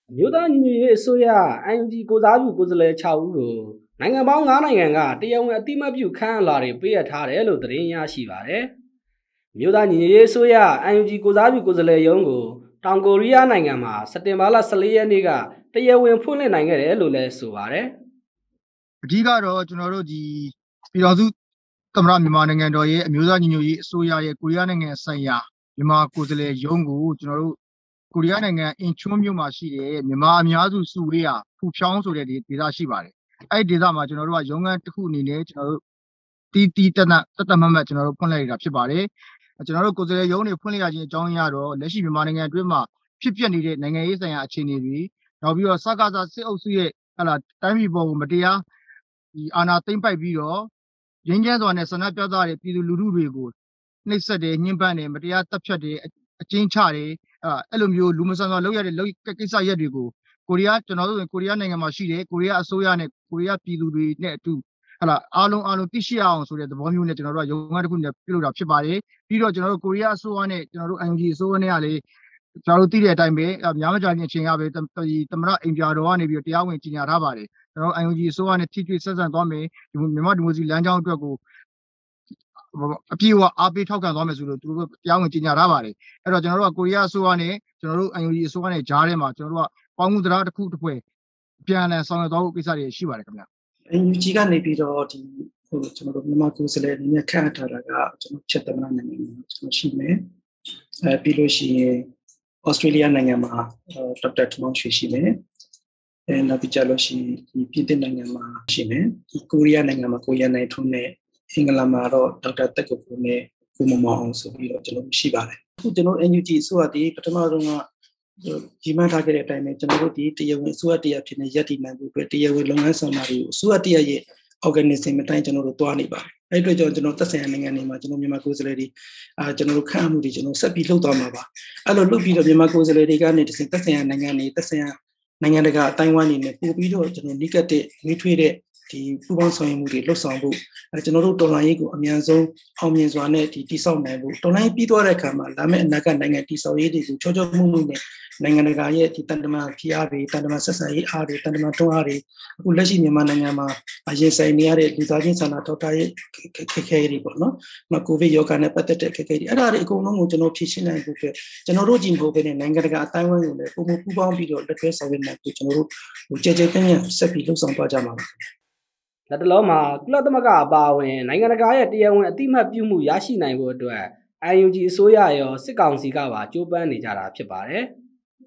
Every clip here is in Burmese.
မြို့သားညီညွတ်ရေးအစိုးရ NUG ကိုစားပြုကိုယ်စားလှယ်6ဦးကိုနိုင်ငံပေါင်း9နိုင်ငံကတရားဝင်အတိမတ်ပြုခန့်အပ်လာတွေပေးအပ်ထားတယ်လို့သတင်းရရှိပါတယ်။မြို့သားညီညွတ်ရေးအစိုးရ NUG ကိုစားပြုကိုယ်စားလှယ်ရုံးကိုတောင်ကိုရီးယားနိုင်ငံမှာစက်တင်ဘာလ14ရက်နေ့ကတရားဝင်ဖွင့်လှစ်နိုင်ခဲ့တယ်လို့လည်းဆိုပါတယ်။အဓိကတော့ကျွန်တော်တို့ဒီပြည်တော်စုသမ္မတမြန်မာနိုင်ငံတော်ရဲ့အမျိုးသားညီညွတ်ရေးအစိုးရရဲ့ကိုရီးယားနိုင်ငံဆိုင်ရာမြန်မာကိုယ်စားလှယ်ရုံးကိုကျွန်တော်တို့ကိုရီးယားနိုင်ငံအင်ချွန်းမြို့မှာရှိတဲ့မြန်မာအများစုစုဝေးရာဖူဖြောင်းဆိုတဲ့ဒေသရှိပါတယ်။အဲ့ဒီဒေသမှာကျွန်တော်တို့ကရုံးခန်းတစ်ခုအနေနဲ့ကျွန်တော်တို့တီးတနတ်မှတ်ကျွန်တော်တို့ဖွင့်လိုက်တာဖြစ်ပါတယ်။ကျွန်တော်တို့ကိုယ်စားလှယ်ရုံးတွေဖွင့်လိုက်ရခြင်းအကြောင်းအရာတော့လက်ရှိမြန်မာနိုင်ငံအတွင်းမှာဖြစ်ပျက်နေတဲ့နိုင်ငံရေးဆိုင်ရာအခြေအနေတွေနောက်ပြီးတော့စကားစားစစ်အုပ်စုရဲ့တိုင်းပြည်ပေါ်ကိုမတရားဒီအာဏာသိမ်းပိုက်ပြီးတော့ရင်းချမ်းစွာနဲ့ဆန္ဒပြတဲ့ပြည်သူလူထုတွေကိုနှိပ်စက်တယ်ညှဉ်းပန်းတယ်မတရားတပ်ဖြတ်တယ်အကျဉ်းချတယ်အဲ့လိုမျိုးလူမဆန်စွာလုပ်ရတဲ့ကိစ္စရပ်တွေကိုကျွန်တော်တို့ကိုရီးယားနိုင်ငံမှာရှိတဲ့ကိုရီးယားအစိုးရနဲ့ကိုရီးယားပြည်သူတွေနဲ့အတူအားလုံးသိရှိရအောင်ဆိုတဲ့သဘောမျိုးနဲ့ကျွန်တော်တို့ကရုံးခန်းတစ်ခုနဲ့ပြုလုပ်တာဖြစ်ပါတယ်ပြီးတော့ကျွန်တော်တို့ကိုရီးယားအစိုးရနဲ့ကျွန်တော်တို့ NUG အစိုးရနဲ့ကလည်းကျွန်တော်တို့သိတဲ့အတိုင်းပဲများမကြာခင်အချိန်ကပဲသမ္မတအိမ်ပြာတော်ကနေပြီးတရားဝင်ကြေညာထားပါတယ်ကျွန်တော်တို့ NUG အစိုးရနဲ့ထိတွေ့ဆက်ဆံသွားမယ်မြန်မာဒီမိုကရေစီလမ်းကြောင်းအတွက်ကိုအပြည့်အဝအားပေးထောက်ခံသွားမယ်ဆိုလို့သူတို့တရားဝင်ကြေညာထားပါတယ်အဲ့တော့ကျွန်တော်တို့ကကိုရီးယားအစိုးရနဲ့ကျွန်တော်တို့ NUG အစိုးရနဲ့ကြားထဲမှာကျွန်တော်တို့ကပေါင်းမှုတရားတစ်ခုတစ်ဖွဲ့ပြန်လည်ဆောင်ရွက်သွားဖို့ကိစ္စတွေရှိပါတယ်ခင်ဗျာ NUG ကနေပြီးတော့ဒီကျွန်တော်တို့မြန်မာကိုယ်စားလှယ်အနေနဲ့ခန့်အပ်ထားတာကကျွန်တော်ချက်သမ္မတနိုင်ငံမှာကျွန်တော်ရှိမယ်ပြီးလို့ရှိရင်ဩစတြေးလျနိုင်ငံမှာဒေါက်တာထမောင်ရွှေရှိမယ်နောက်ပြီးကြလို့ရှိရင်ပြည်သစ်နိုင်ငံမှာရှိမယ်ကိုရီးယားနိုင်ငံမှာကိုရီးယားနိုင်ငံထုံးနဲ့အင်္ဂလန်မှာတော့ဒေါက်တာတက်ကိုကိုနဲ့ကိုမမောင်အောင်ဆိုပြီးတော့ကျွန်တော်ရှိပါတယ်အခုကျွန်တော် NUG အစိုးရဒီပထမဆုံးကဒီမှထားခဲ့တဲ့အတိုင်းပဲကျွန်တော်တို့ဒီတရားဝင်အစိုးရတရားဖြစ်နေရည်တည်နိုင်ဖို့အတွက်တရားဝင်လုပ်ငန်းဆောင်တာတွေကိုအစိုးရတရားရဲ့ organism အတိုင်းကျွန်တော်တို့တွားနေပါတယ်အဲ့အတွက်ကြောင့်ကျွန်တော်သက်ဆိုင်ရာနိုင်ငံတွေမှာကျွန်တော်မြန်မာကိုယ်စားလှယ်တွေကျွန်တော်တို့ခန့်အမှုတွေကျွန်တော်ဆက်ပြီးလှုပ်သွားမှာပါအဲ့လိုလှုပ်ပြီးတော့မြန်မာကိုယ်စားလှယ်တွေကနေသက်ဆိုင်ရာနိုင်ငံတွေသက်ဆိုင်ရာနိုင်ငံတကာအတိုင်းအဝိုင်းနေနဲ့ပို့ပြီးတော့ကျွန်တော်နိကတ်တဲ့နှွေးထွေးတဲ့ဒီပူပေါင်းဆောင်ရွက်မှုတွေလှုပ်ဆောင်ဖို့ကျွန်တော်တို့တော်လှန်ရေးကိုအမြန်ဆုံးအောင်မြင်စွာနဲ့ဒီတည်ဆောက်နိုင်ဖို့တော်လှန်ရေးပြီးသွားတဲ့အခါမှာလာမယ့်အနာဂတ်နိုင်ငံတည်ဆောက်ရေးတွေကိုချောချောမှုမှုနဲ့နိုင်ငံတကာရဲ့ဒီတန်တမာဖိအားတွေတန်တမာဆက်ဆံရေးအားတွေတန်တမာတွန်းအားတွေအခုလက်ရှိမြန်မာနိုင်ငံမှာရင်ဆိုင်နေရတဲ့လူသားချင်းစာနာထောက်ထားရေးခက်ခဲတွေပေါ့နော်။ကိုဗစ်ရောဂါနဲ့ပတ်သက်တဲ့ခက်ခဲတွေအဲ့ဒါတွေအကုန်လုံးကိုကျွန်တော်ဖြေရှင်းနိုင်ဖို့အတွက်ကျွန်တော်တို့ကြည့်ဖို့ပဲနိုင်ငံတကာအတိုင်းအဝိုင်းကိုလည်းပုံမပူးပေါင်းပြီးတော့လက်တွဲဆောင်ရွက်နိုင်ဖို့ကျွန်တော်တို့ကြဲကြဲပြန့်ပြန့်ဆက်ပြီးလှုပ်ဆောင်သွားကြမှာပါ။လက်တလုံးမှာကုလသမဂ္ဂအပါအဝင်နိုင်ငံတကာရဲ့တရားဝင်အတိမတ်ပြုမှုရရှိနိုင်ဖို့အတွက် NUG အစိုးရရောစစ်ကောင်စီကပါကြိုးပမ်းနေကြတာဖြစ်ပါတယ်။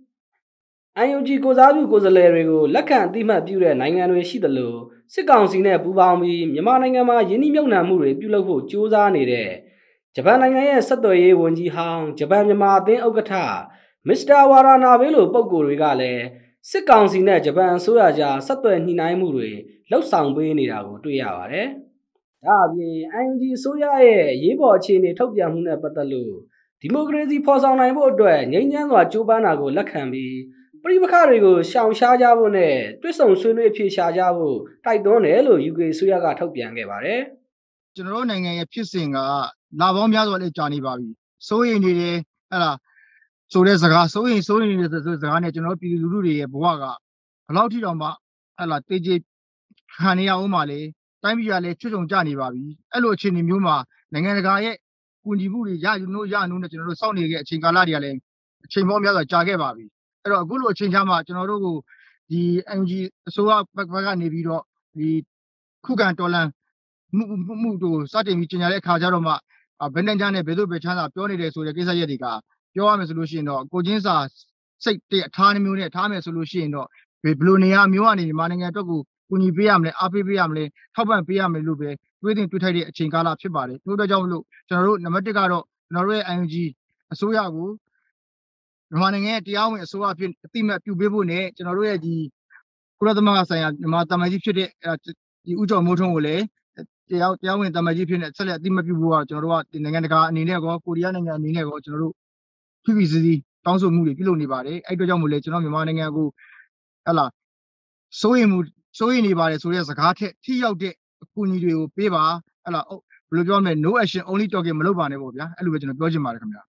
NUG ကိုစားပြုကိုယ်စားလှယ်တွေကိုလက်ခံအတိမတ်ပြုတဲ့နိုင်ငံတွေရှိသလိုစစ်ကောင်စီနဲ့ပူးပေါင်းပြီးမြန်မာနိုင်ငံမှာယင်းနှိမ့်နှံမှုတွေပြုလုပ်ဖို့ကြိုးစားနေတဲ့ဂျပန်နိုင်ငံရဲ့ဆက်သွယ်ရေးဝန်ကြီးဟောင်းဂျပန်မြန်မာအသင်းဥက္ကဋ္ဌမစ္စတာဝါရာနာဘေးလိုပုဂ္ဂိုလ်တွေကလည်းစစ်ကောင်စီနဲ့ဂျပန်အစိုးရကြားဆက်သွယ်ညှိနှိုင်းမှုတွေလှုပ်ဆောင်ပေးနေတာကိုတွေ့ရပါတယ်။ဒါအပြင် NUG အစိုးရရဲ့ရေးပေါ်အခြေအနေထုတ်ပြန်မှုနဲ့ပတ်သက်လို့ဒီမိုကရေစီဖော်ဆောင်နိုင်ဖို့အတွက်ငြိမ်းချမ်းစွာကြိုးပမ်းတာကိုလက်ခံပြီးပရိပခတွေကိုရှောင်ရှားကြဖို့နဲ့တွစ်ဆုံဆွေးနွေးအဖြေရှာကြဖို့တိုက်တွန်းတယ်လို့ UK အစိုးရကထုတ်ပြန်ခဲ့ပါတယ်။ကျွန်တော်တို့နိုင်ငံရဲ့ဖြစ်စဉ်ကလာပေါင်းများစွာလည်းကြာနေပါပြီ။စိုးရိမ်နေတယ်ဆိုတဲ့စကားစိုးရိမ်နေတဲ့စကားနဲ့ကျွန်တော်ပြည်သူလူထုတွေရဲ့ဘဝကဘယ်လောက်ထိတောင်မှတေးကြေခံနေရအောင်ပါလေတိုင်းပြည်ကလည်းချွတ်ချုံကြနေပါပြီအဲ့လိုအခြေအနေမျိုးမှာနိုင်ငံတကာရဲ့ကူညီမှုတွေရယူလို့နဲ့ကျွန်တော်တို့စောင့်နေတဲ့အချိန်ကာလတွေကလည်းအချိန်ပေါင်းများစွာကြာခဲ့ပါပြီအဲ့တော့အခုလိုအချိန်ချမှာကျွန်တော်တို့ကိုဒီ NUG အစိုးရဘက်ကနေပြီးတော့ဒီခုခံတော်လှန်မှုတို့စတင်ပြီးကြေညာတဲ့အခါကျတော့မှဘယ်နဲ့ချမ်းနဲ့ဘယ်သူပဲချမ်းသာပြောနေတယ်ဆိုတဲ့ကိစ္စရပ်တွေကပြောရမယ်ဆိုလို့ရှိရင်တော့ကိုချင်းစာစိတ်တဲ့အထားမျိုးနဲ့ထားမယ်ဆိုလို့ရှိရင်တော့ဘယ်လိုနေရာမျိုးကနေမြန်မာနိုင်ငံအတွက်ကိုကူညီပေးရမလဲအားပေးပေးရမလဲထောက်ပံ့ပေးရမယ်လို့ပဲတွေးတင်တွေးထိုက်တဲ့အချိန်ကာလဖြစ်ပါတယ်ထို့အတွက်ကြောင့်မလို့ကျွန်တော်တို့နံပါတ်1ကတော့ကျွန်တော်တို့ရဲ့ NUG အစိုးရကိုမြန်မာနိုင်ငံရဲ့တရားဝင်အစိုးရအဖြစ်အတိအမှတ်ပြုပေးဖို့နဲ့ကျွန်တော်တို့ရဲ့ဒီကုလသမဂ္ဂဆိုင်ရာမြန်မာတမန်ကြီးဖြစ်တဲ့ဒီဦးကျော်မိုးထွန်းကိုလည်းတရားဝင်တမန်ကြီးဖြစ်တဲ့ဆက်လက်အတိအမှတ်ပြုဖို့ကကျွန်တော်တို့ကဒီနိုင်ငံတကာအနေနဲ့ကောကိုရီးယားနိုင်ငံအနေနဲ့ကောကျွန်တော်တို့ဖိဖိစီစီတောင်းဆိုမှုတွေပြုလုပ်နေပါတယ်အဲ့အတွက်ကြောင့်မို့လဲကျွန်တော်မြန်မာနိုင်ငံကိုစိုးရိမ်နေပါတယ်ဆိုတဲ့စကားထက်ထိရောက်တဲ့အကူအညီတွေကိုပေးပါဘယ်လိုပြောမလဲ no action only talking မလုပ်ပါနဲ့ပေါ့ဗျာအဲ့လိုပဲကျွန်တော်ပြောချင်ပါတယ်ခင်ဗျာ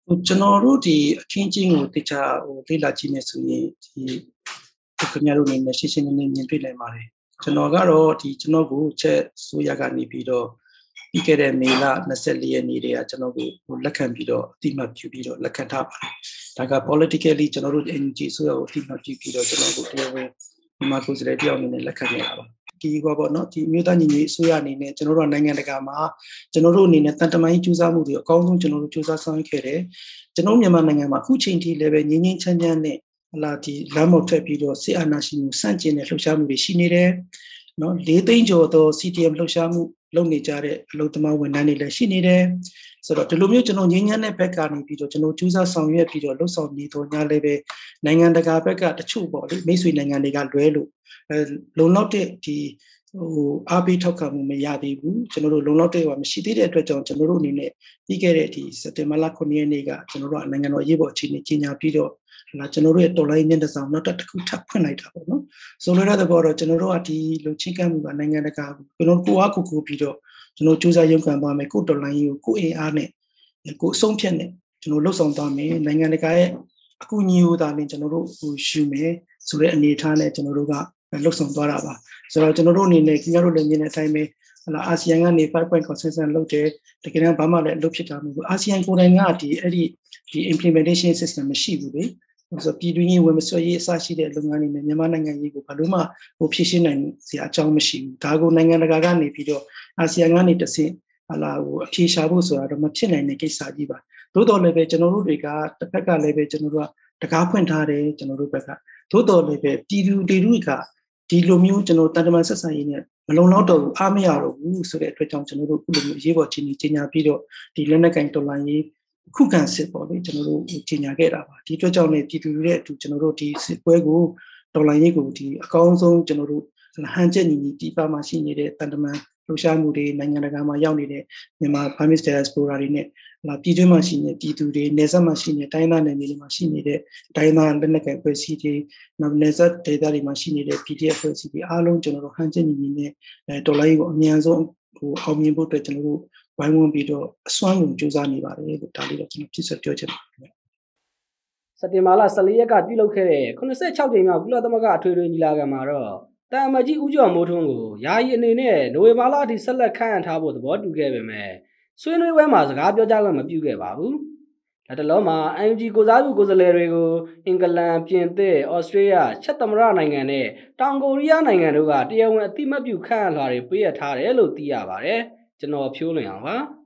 ကျွန်တော်တို့ဒီအခင်းကျင်းကိုတခြားလေ့လာကြည့်နေဆိုရင်ဒီခင်ဗျားတို့နေနဲ့ရှင်းရှင်းလင်းလင်းမြင်တွေ့နိုင်ပါတယ်ကျွန်တော်ကတော့ဒီကျွန်တော်ကိုချက်ဆိုရကနေပြီးတော့ပြီးခဲ့တဲ့မေလ24ရက်နေ့တည်းကကျွန်တော်ကိုလက်ခံပြီးတော့အတိမတ်ပြုပြီးတော့လက်ခံထားပါတယ်ဒါက politically ကျွန်တော်တို့ NUG ဆိုရကိုအတိမတ်ပြုပြီးတော့ကျွန်တော်ကိုတရားဝင်မြန်မာကိုယ်စားလှယ်တယောက်အနေနဲ့လက်ခံနေတာပါဒီဘောပေါ့နော်ဒီမြို့သားညီညွတ်ရေးအစိုးရအနေနဲ့ကျွန်တော်တို့နိုင်ငံတကာမှာကျွန်တော်တို့အနေနဲ့တန်တမာရေးကြိုးစားမှုတွေအကောင်းဆုံးကျွန်တော်တို့ကြိုးစားဆောင်ရွက်ခဲ့တယ်ကျွန်တော်မြန်မာနိုင်ငံမှာအခုချိန်ထိလည်းပဲငြင်းငြင်းချမ်းချမ်းနဲ့လာဒီလမ်းမောက်ထွက်ပြီးတော့စစ်အာဏာရှင်ကိုစန့်ကျင်တဲ့လှုပ်ရှားမှုတွေရှိနေတယ်နော်၄သိန်းကျော်သော CDM လှုပ်ရှားမှုလုပ်နေကြတဲ့အလုပ်သမားဝန်ထမ်းတွေလည်းရှိနေတယ်ဆိုတော့ဒီလိုမျိုးကျွန်တော်ငြင်းညမ်းတဲ့ဘက်ကနေပြီးတော့ကျွန်တော်ကြိုးစားဆောင်ရွက်ပြီးတော့လှုပ်ဆောင်နေတော့ညလည်းပဲနိုင်ငံတကာဘက်ကတချို့ပေါ့လေမိတ်ဆွေနိုင်ငံတွေကလွဲလို့လုံလောက်တဲ့ဒီအားပေးထောက်ခံမှုမရသေးဘူးကျွန်တော်တို့လုံလောက်တဲ့ဟောမရှိသေးတဲ့အတွက်ကြောင့်ကျွန်တော်တို့အနေနဲ့ပြီးခဲ့တဲ့ဒီစက်တင်ဘာလ9ရက်နေ့ကကျွန်တော်တို့နိုင်ငံတော်ရေးပေါ်အခြေအနေကြီးညာပြီးတော့ကျွန်တော်တို့ရဲ့တော်လိုင်းမျက်နှာစာနောက်တစ်ခုထပ်ဖွင့်လိုက်တာပေါ့နော်ဆိုလိုတဲ့ဘောတော့ကျွန်တော်တို့ကဒီလုံချင်းကမ်းမှုကနိုင်ငံတကာကျွန်တော်ကိုအားကိုပြီးတော့ကျွန်တော်စူးစမ်းရုံးကန်ပါမယ်ကိုတော်လိုင်းကိုကိုအင်အားနဲ့ကိုအဆုံးဖြတ်နဲ့ကျွန်တော်လှုပ်ဆောင်သွားမယ်နိုင်ငံတကာရဲ့အကူအညီကိုဒါနဲ့ကျွန်တော်တို့ယူမယ်ဆိုတဲ့အနေအထားနဲ့ကျွန်တော်တို့ကလှုပ်ဆောင်သွားတာပါဆိုတော့ကျွန်တော်တို့အနေနဲ့ခင်ဗျားတို့လည်းမြင်တဲ့အတိုင်းပဲအာဆီယံကနေ 5-point consensus လုပ်တယ်တကယ်တော့ဘာမှလည်းလုပ်ဖြစ်တာမဟုတ်ဘူးအာဆီယံကိုယ်တိုင်ကဒီ implementation system မရှိဘူးလေဆိုပြည်တွင်းရေးဝင်မဆွဲရေးအစရှိတဲ့လုပ်ငန်းတွေနဲ့မြန်မာနိုင်ငံရေးကိုဘာလို့မှဖြည့်ရှင်းနိုင်စရာအကြောင်းမရှိဘူးဒါကိုနိုင်ငံတကာကနေပြီးတော့အာဆီယံကနေတဆင့်အဖြေရှာဖို့ဆိုတာတော့မဖြစ်နိုင်တဲ့ကိစ္စကြီးပါသို့တော်လည်းပဲကျွန်တော်တို့တွေကတစ်ဖက်ကလည်းပဲကျွန်တော်တို့ကတကားဖွင့်ထားတယ်ကျွန်တော်တို့ဘက်ကသို့တော်လည်းပဲပြည်သူတွေကဒီလိုမျိုးကျွန်တော်တန်တမာဆက်ဆံရေးနဲ့မလုံလောက်တော့ဘူးအားမရတော့ဘူးဆိုတဲ့အတွက်ကြောင့်ကျွန်တော်တို့အခုလိုမျိုးရေးပေါ်ချင်းကြီးညာပြီးတော့ဒီလက်နက်ကင်တော်လှန်ရေးခုခံစစ်ပေါ့လေကျွန်တော်တို့ကြီးညာခဲ့တာပါဒီအတွက်ကြောင့်လည်းပြည်သူတွေရဲ့အတူကျွန်တော်တို့ဒီစစ်ပွဲကိုတော်လှန်ရေးကိုဒီအကောင်းဆုံးကျွန်တော်တို့ဟန်ချက်ညီညီဒီပါမှာရှိနေတဲ့တန်တမာလှူရှားမှုတွေနိုင်ငံတကာမှာရောက်နေတဲ့မြန်မာ Burmese diaspora တွေနဲ့ပြည်တွင်းမှာရှိနေပြည်သူတွေနေဆက်မှာရှိနေတိုင်းသားနယ်မြေတွေမှာရှိနေတဲ့တိုင်းသားလက်နက်ကင်ဖွဲ့စည်းတွေနောက်နေဆက်ဒေသတွေမှာရှိနေတဲ့ PDF ဖွဲ့စည်းတွေအားလုံးကျွန်တော်တို့ဟန်ချက်ညီညီနဲ့တော်လိုင်းကိုအမြန်ဆုံးအောင်မြင်ဖို့အတွက်ကျွန်တော်တို့ဝိုင်းဝန်းပြီးတော့အစွမ်းကုန်ကြိုးစားနေပါတယ်လို့ဒါလေးတော့ကျွန်တော်ပြည့်စုံပြောချင်ပါတယ်စက်တင်ဘာလ14ရက်ကပြုလုပ်ခဲ့တဲ့86ကြိမ်မြောက်ကုလသမဂ္ဂအထွေထွေညီလာခံမှာတော့တန်အမတ်ကြီးဦးကျော်မိုးထွန်းကိုယာယီအနေနဲ့နိုဝင်ဘာလအထိဆက်လက်ခန့်အပ်ထားဖို့သဘောတူခဲ့ပေမဲ့ဆွေးနွေးပွဲမှာစကားပြောကြားခွင့်မပြုခဲ့ပါဘူး။လက်တလုံးမှာ NUG ကိုစားပြုကိုယ်စားလှယ်တွေကိုအင်္ဂလန်၊ပြင်သစ်၊ဩစတြေးလျ၊ချက်သမ္မတနိုင်ငံနဲ့တောင်ကိုရီးယားနိုင်ငံတို့ကတရားဝင်အသိအမှတ်ပြုခန့်အပ်လွှာတွေပေးအပ်ထားတယ်လို့သိရပါတယ်။ကျွန်တော်ဖြိုးလွင်အောင်ပါ။